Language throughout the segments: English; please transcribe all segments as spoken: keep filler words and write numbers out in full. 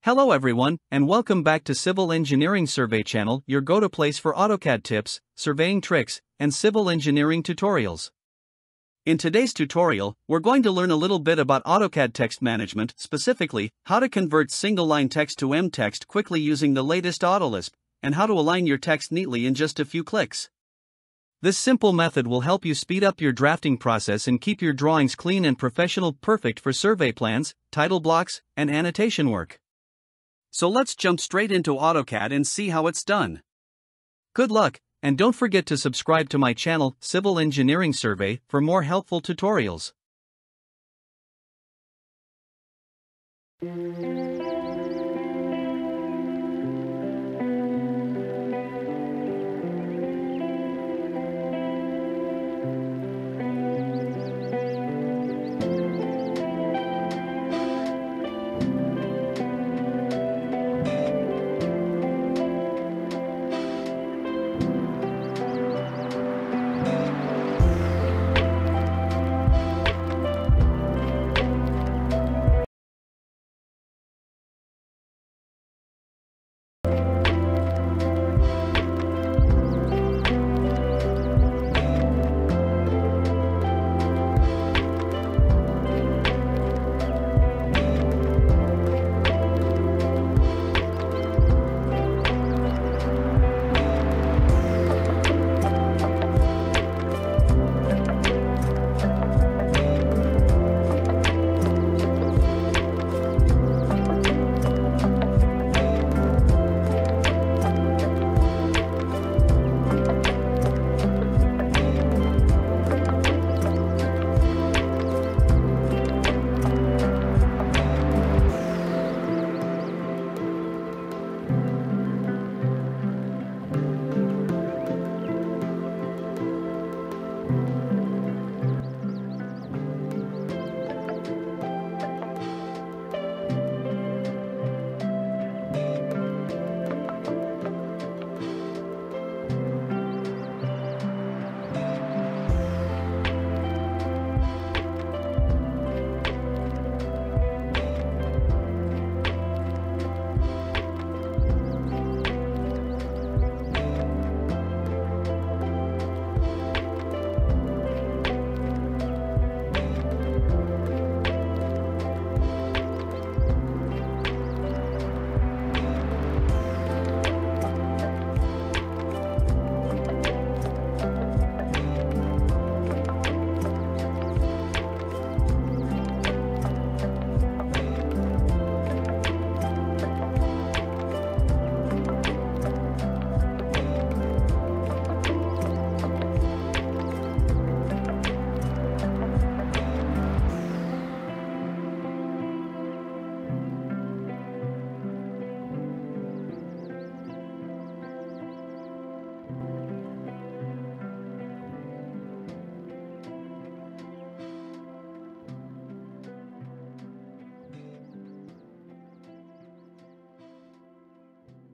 Hello everyone, and welcome back to Civil Engineering Survey Channel, your go-to place for AutoCAD tips, surveying tricks, and civil engineering tutorials. In today's tutorial, we're going to learn a little bit about AutoCAD text management, specifically, how to convert single-line text to Mtext quickly using the latest AutoLISP, and how to align your text neatly in just a few clicks. This simple method will help you speed up your drafting process and keep your drawings clean and professional, perfect for survey plans, title blocks, and annotation work. So let's jump straight into AutoCAD and see how it's done. Good luck, and don't forget to subscribe to my channel, Civil Engineering Survey, for more helpful tutorials.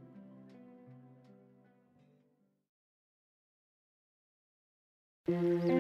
Thank you.